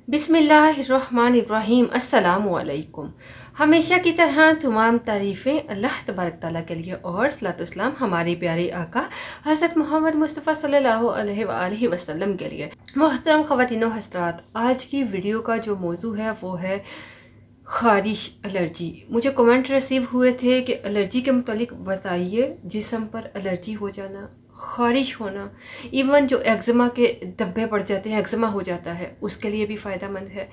बिस्मिल्लाहिर्रहमानिर्रहीम अस्सलामुअलैकुम। हमेशा की तरह तमाम तारीफ़ें अल्लाह तबारक ताला के लिए और सलातुस्सलाम हमारे प्यारे आका हज़रत मोहम्मद मुस्तफ़ा सल्लल्लाहु अलैहि वसल्लम के लिए। मोहतरम ख़वातीन व हज़रात, आज की वीडियो का जो मौजू है वो है ख़ारिश एलर्जी। मुझे कमेंट रिसीव हुए थे कि एलर्जी के मुतालिक बताइए, जिस्म पर एलर्जी हो जाना, ख़ारिश होना, इवन जो एक्ज़मा के धब्बे पड़ जाते हैं, एक्ज़मा हो जाता है, उसके लिए भी फ़ायदेमंद है।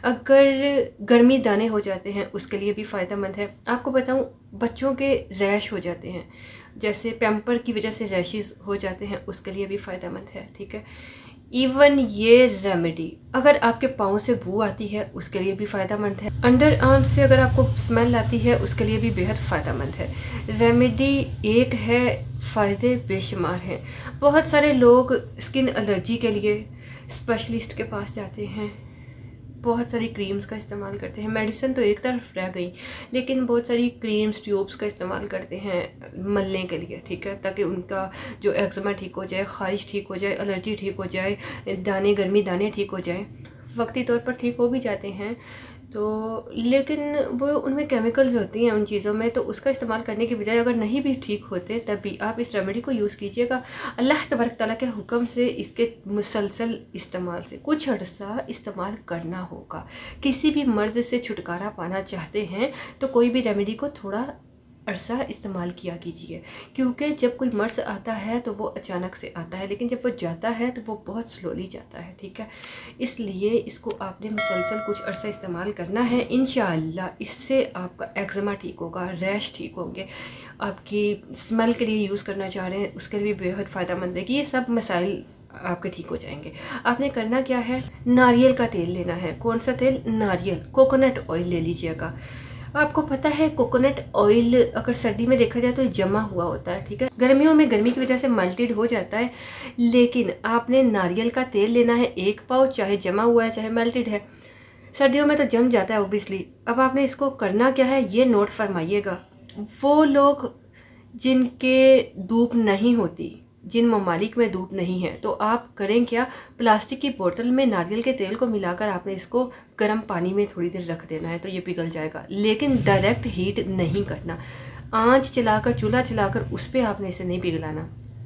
अगर गर्मी दाने हो जाते हैं उसके लिए भी फ़ायदेमंद है। आपको बताऊं, बच्चों के रैश हो जाते हैं, जैसे पैम्पर की वजह से रैशेस हो जाते हैं, उसके लिए भी फ़ायदेमंद है। ठीक है, इवन ये रेमेडी अगर आपके पाँव से बू आती है उसके लिए भी फ़ायदेमंद है। अंडर आर्म से अगर आपको स्मेल आती है उसके लिए भी बेहद फ़ायदेमंद है। रेमेडी एक है, फ़ायदे बेशुमार हैं। बहुत सारे लोग स्किन एलर्जी के लिए स्पेशलिस्ट के पास जाते हैं, बहुत सारी क्रीम्स का इस्तेमाल करते हैं। मेडिसिन तो एक तरफ रह गई, लेकिन बहुत सारी क्रीम्स ट्यूब्स का इस्तेमाल करते हैं मलने के लिए। ठीक है, ताकि उनका जो एक्ज़मा ठीक हो जाए, ख़ारिश ठीक हो जाए, एलर्जी ठीक हो जाए, दाने गर्मी दाने ठीक हो जाए। वक्ती तौर पर ठीक हो भी जाते हैं तो, लेकिन वो उनमें केमिकल्स होती हैं उन चीज़ों में, तो उसका इस्तेमाल करने की बजाय अगर नहीं भी ठीक होते तब भी आप इस रेमेडी को यूज़ कीजिएगा। अल्लाह तबारक ताला के हुक्म से इसके मुसलसल इस्तेमाल से कुछ अर्सा इस्तेमाल करना होगा। किसी भी मर्ज़ से छुटकारा पाना चाहते हैं तो कोई भी रेमेडी को थोड़ा अरसा इस्तेमाल किया कीजिए, क्योंकि जब कोई मर्ज़ आता है तो वो अचानक से आता है, लेकिन जब वो जाता है तो वो बहुत स्लोली जाता है। ठीक है, इसलिए इसको आपने मुसलसल कुछ अरसा इस्तेमाल करना है। इंशाअल्लाह इससे आपका एक्ज़मा ठीक होगा, रैश ठीक होंगे। आपकी स्मेल के लिए यूज़ करना चाह रहे हैं उसके लिए भी बेहद फ़ायदेमंद है कि ये सब मसाइल आपके ठीक हो जाएंगे। आपने करना क्या है, नारियल का तेल लेना है। कौन सा तेल? नारियल, कोकोनट ऑयल ले लीजिएगा। आपको पता है कोकोनट ऑयल अगर सर्दी में देखा जाए तो जमा हुआ होता है। ठीक है, गर्मियों में गर्मी की वजह से मेल्टेड हो जाता है, लेकिन आपने नारियल का तेल लेना है 1 पाव, चाहे जमा हुआ है चाहे मेल्टेड है। सर्दियों में तो जम जाता है ओबियसली। अब आपने इसको करना क्या है, ये नोट फरमाइएगा। वो लोग जिनके धूप नहीं होती, जिन ममालिक में धूप नहीं है, तो आप करें क्या, प्लास्टिक की बोतल में नारियल के तेल को मिलाकर आपने इसको गर्म पानी में थोड़ी देर रख देना है तो ये पिघल जाएगा, लेकिन डायरेक्ट हीट नहीं करना। आंच चलाकर, चूल्हा चलाकर उस पर आपने इसे नहीं पिघलाना।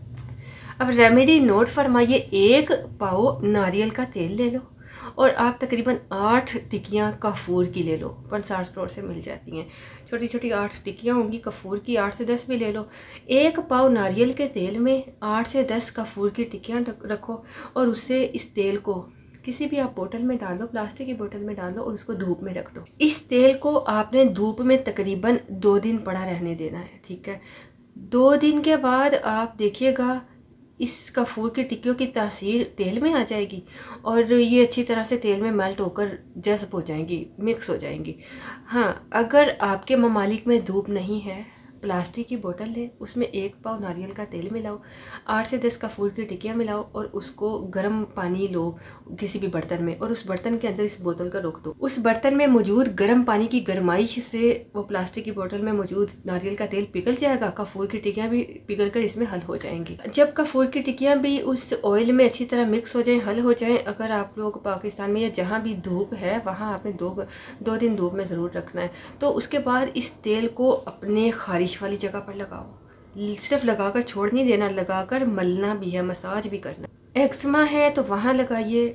अब रेमेडी नोट फरमाइए, 1 पाव नारियल का तेल ले लो और आप तकरीबन 8 टिक्कियाँ कफूर की ले लो। पंसार स्टोर से मिल जाती हैं, छोटी छोटी 8 टिक्कियाँ होंगी कफूर की, 8 से 10 भी ले लो। 1 पाव नारियल के तेल में 8 से 10 कफूर की टिक्कियाँ रखो और उससे इस तेल को किसी भी आप बोतल में डालो, प्लास्टिक की बोतल में डालो और उसको धूप में रख दो। इस तेल को आपने धूप में तकरीबन 2 दिन पड़ा रहने देना है। ठीक है, 2 दिन के बाद आप देखिएगा इस कफूर की टिक्कियों की तासीर तेल में आ जाएगी और ये अच्छी तरह से तेल में मेल्ट होकर जज़्ब हो जाएंगी, मिक्स हो जाएंगी। हाँ, अगर आपके ममालिक में धूप नहीं है, प्लास्टिक की बोतल ले, उसमें 1 पाव नारियल का तेल मिलाओ, 8 से 10 कफूर की टिक्कियाँ मिलाओ और उसको गर्म पानी लो किसी भी बर्तन में और उस बर्तन के अंदर इस बोतल का रख दो। उस बर्तन में मौजूद गर्म पानी की गर्माइश से वो प्लास्टिक की बोतल में मौजूद नारियल का तेल पिघल जाएगा, कफूर की टिक्कियाँ भी पिघल कर इसमें हल हो जाएंगी। जब कफूर की टिक्कियाँ भी उस ऑयल में अच्छी तरह मिक्स हो जाएँ, हल हो जाएँ, अगर आप लोग पाकिस्तान में या जहाँ भी धूप है वहाँ आपने 2 दिन धूप में ज़रूर रखना है, तो उसके बाद इस तेल को अपने ख़ारिश वाली जगह पर लगाओ। सिर्फ लगाकर छोड़ नहीं देना, लगाकर मलना भी है, मसाज भी करना। एक्ज़मा है तो वहाँ लगाइए।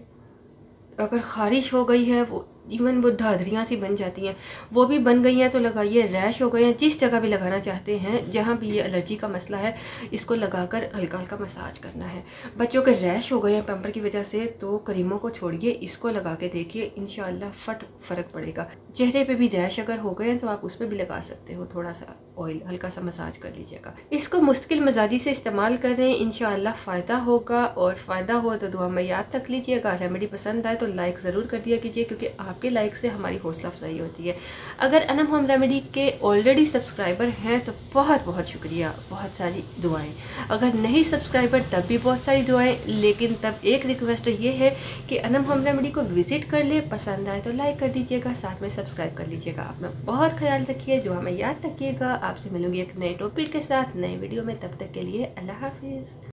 अगर ख़ारिश हो गई है, वो इवन वो धाधरियाँ सी बन जाती हैं, वो भी बन गई हैं तो लगाइए। रैश हो गए हैं, जिस जगह भी लगाना चाहते हैं, जहाँ भी ये एलर्जी का मसला है, इसको लगाकर हल्का हल्का मसाज करना है। बच्चों के रैश हो गए हैं पैम्पर की वजह से तो क्रीमों को छोड़िए, इसको लगा के देखिए, इंशाअल्लाह फ़र्क पड़ेगा। चेहरे पे भी रैश अगर हो गए हैं तो आप उस पर भी लगा सकते हो, थोड़ा सा ऑयल हल्का सा मसाज कर लीजिएगा। इसको मुस्तकिल मजाजी से इस्तेमाल करें, इंशाअल्लाह फ़ायदा होगा। और फ़ायदा हो तो दुआ में याद रख लीजिएगा। रेमेडी पसंद आए तो लाइक ज़रूर कर दिया कीजिए, क्योंकि आपके लाइक से हमारी हौसला अफजाई होती है। अगर अनम होम रेमेडी के ऑलरेडी सब्सक्राइबर हैं तो बहुत बहुत शुक्रिया, बहुत सारी दुआएं। अगर नहीं सब्सक्राइबर तब भी बहुत सारी दुआएं, लेकिन तब एक रिक्वेस्ट ये है कि अनम होम रेमेडी को विज़िट कर ले, पसंद आए तो लाइक कर दीजिएगा, साथ में सब्सक्राइब कर लीजिएगा। अपना बहुत ख्याल रखिए, दुआ में याद रखिएगा। आपसे मिलूंगी एक नए टॉपिक के साथ नए वीडियो में, तब तक के लिए अल्लाह हाफिज़।